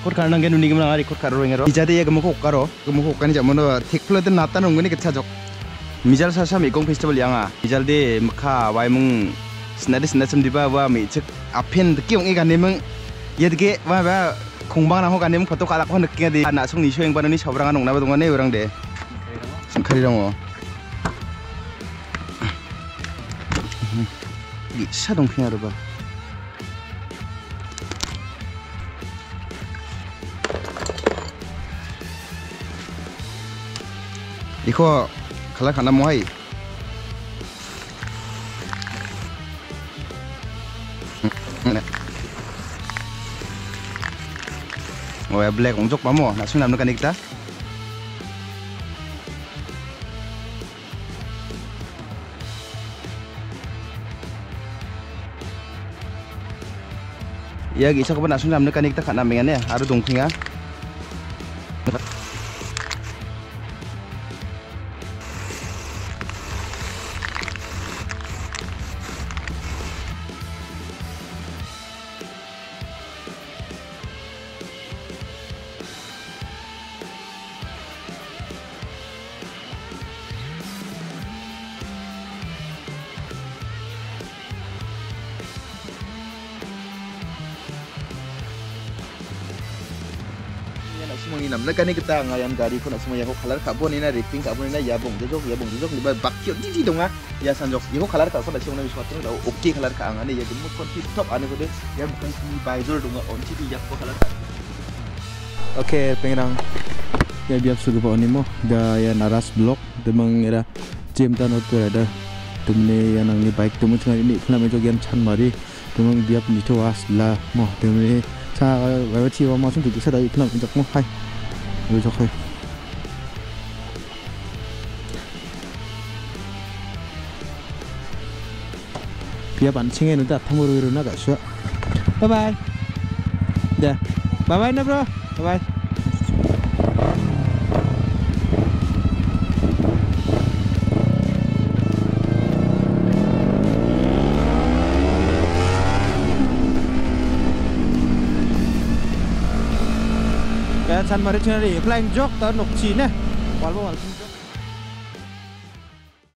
record karena gen unik mana record karo ngero jadi ya gemuk karo kan jamono thikplo den nata nunguni ketsa jok mijal sasa mikong festival yanga mijal de mkha waimung snade semdiba wa mi chek apen de kyong igan nemeng yedge wa ba kongbang na ho gan nemeng photo kala ko nekking de na song ni shoeng banani sabranga nongna ba dongane urang de singkhari dong bisa dong punya apa? Iko kalau karena muai, oh ya black untuk kamu, langsung nampak kan kita? Ya gisa ko ba nasun namne kanik ta kana mengane aru dongkhinga semua ini namanya kan kita ngayan gari ko nak semua ya ko color carbon ini ripping carbon ini ya bong jok di bakyo di dong ya sanjok ya ko color carbon semua ni suatu dah oke color ka angane ya gemuk kon tip top ane ko de ya bukan si baizor dong on ti ya ko color oke pengrang ya biar sudah pa onimo da ya naras blok demang era jam tan otur ada temne ya nang ni bike temu tengah ini kena mejogian chan mari demang biap ni to asla mo temne 자, 왜 치워 마sun tujuh saya tadi kenal untuk mau hai, lu cok hai. Biar pancingnya nanti tamu ru naga suah. Bye bye. Dah, bye bye na bro, bye bye. San mari chunari flying jok ta nok chi ne walbo wal